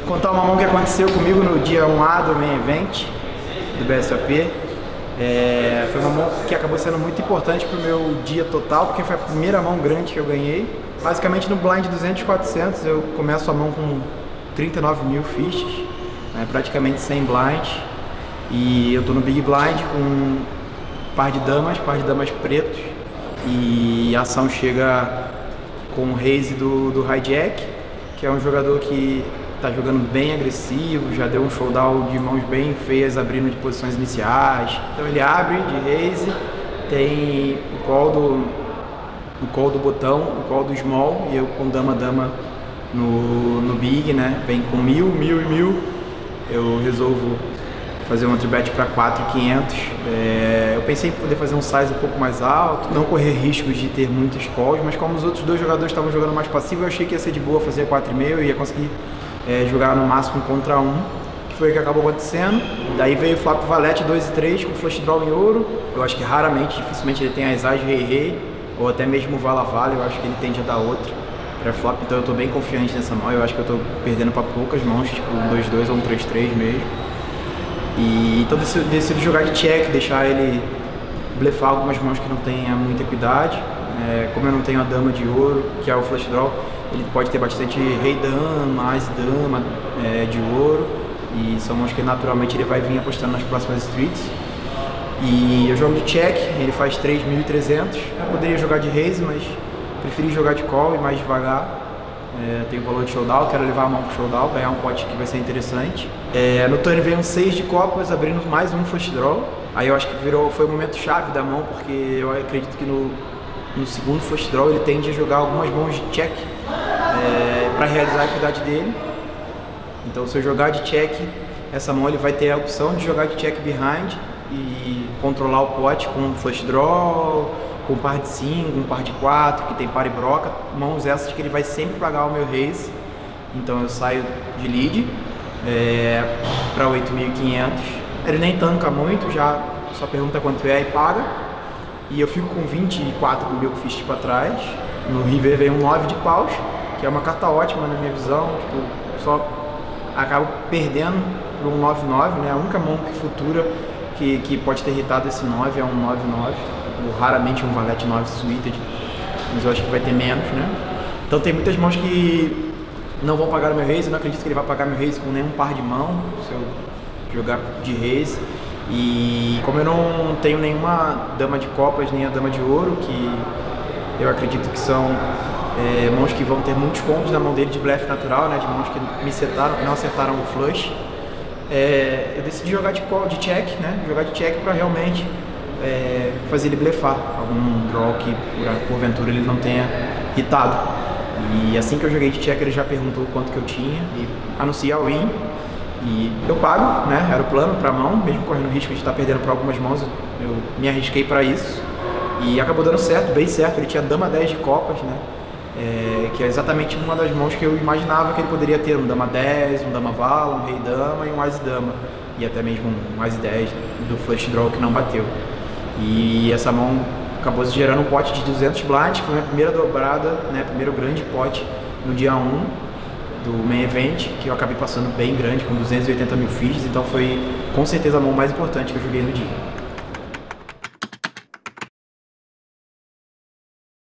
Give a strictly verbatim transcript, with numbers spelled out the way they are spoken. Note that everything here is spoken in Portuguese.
Contar uma mão que aconteceu comigo no dia um A do Main Event do B S O P. É, foi uma mão que acabou sendo muito importante para o meu dia total, porque foi a primeira mão grande que eu ganhei. Basicamente no blind duzentos, quatrocentos eu começo a mão com trinta e nove mil fichas, né, praticamente sem blind. E eu tô no Big Blind com um par de damas, par de damas pretos. E a ação chega com o raise do, do Hijack, que é um jogador que tá jogando bem agressivo, já deu um showdown de mãos bem feias abrindo de posições iniciais. Então ele abre de raise, tem o call do, o call do botão, o call do small, e eu com dama dama no, no big, né? Vem com mil, mil e mil. Eu resolvo fazer uma tribet para quatro mil e quinhentos. É, eu pensei em poder fazer um size um pouco mais alto, não correr riscos de ter muitos calls, mas como os outros dois jogadores estavam jogando mais passivo, eu achei que ia ser de boa fazer quatro e meio e ia conseguir É, jogar no máximo contra um, que foi o que acabou acontecendo. Daí veio o flop valete dois e três com flush draw em ouro. Eu acho que raramente, dificilmente ele tem as as rei rei, ou até mesmo o vala vala, eu acho que ele tende a dar outra para flop, então eu tô bem confiante nessa mão. Eu acho que eu tô perdendo para poucas mãos, tipo um dois dois ou um três três mesmo. E então decido, decido jogar de check, deixar ele blefar algumas mãos que não tenha muita equidade. É, como eu não tenho a dama de ouro, que é o flush draw, ele pode ter bastante rei dama, as dama é, de ouro, e são mãos que naturalmente ele vai vir apostando nas próximas streets. E eu jogo de check, ele faz três mil e trezentos. Eu poderia jogar de raise, mas preferi jogar de call e mais devagar. É, tenho valor de showdown, quero levar a mão pro showdown, ganhar um pote que vai ser interessante. É, no turn veio um seis de copas, abrindo mais um flush draw. Aí eu acho que virou, foi o momento chave da mão, porque eu acredito que no, no segundo flush draw ele tende a jogar algumas mãos de check é, para realizar a equidade dele. Então se eu jogar de check, essa mão ele vai ter a opção de jogar de check behind e controlar o pote com um flush draw, com um par de cinco, um par de quatro, que tem par e broca, mãos essas que ele vai sempre pagar o meu raise. Então eu saio de lead é, para oito mil e quinhentos. Ele nem tanca muito, já só pergunta quanto é e paga. E eu fico com vinte e quatro mil fichas para trás. No river vem um nove de paus, que é uma carta ótima na minha visão. Tipo, só acabo perdendo para um nove nove, né? A única mão que futura que, que pode ter irritado esse nove é um nove nove. Ou raramente um valete nove suited, mas eu acho que vai ter menos, né? Então tem muitas mãos que não vão pagar o meu raise. Eu não acredito que ele vai pagar meu raise com nenhum par de mão se eu jogar de raise. E como eu não tenho nenhuma dama de copas nem a dama de ouro, que eu acredito que são é, mãos que vão ter muitos combos na mão dele de blefe natural, né? De mãos que me setaram, que não acertaram o flush. É, eu decidi jogar de, call, de check, né? Jogar de check para realmente é, fazer ele blefar algum draw que por, porventura ele não tenha hitado. E assim que eu joguei de check ele já perguntou quanto que eu tinha e anuncia a win. E eu pago, né? Era o plano para a mão, mesmo correndo o risco de estar perdendo para algumas mãos, eu me arrisquei para isso. E acabou dando certo, bem certo. Ele tinha dama dez de copas, né? É, que é exatamente uma das mãos que eu imaginava que ele poderia ter. Um dama dez, um dama vala, um rei dama e um as dama. E até mesmo um as dez do flush draw que não bateu. E essa mão acabou se gerando um pote de duzentos blinds, que foi a minha primeira dobrada, né? Primeiro grande pote no dia um do Main Event, que eu acabei passando bem grande, com duzentos e oitenta mil fichas. Então foi com certeza a mão mais importante que eu joguei no dia.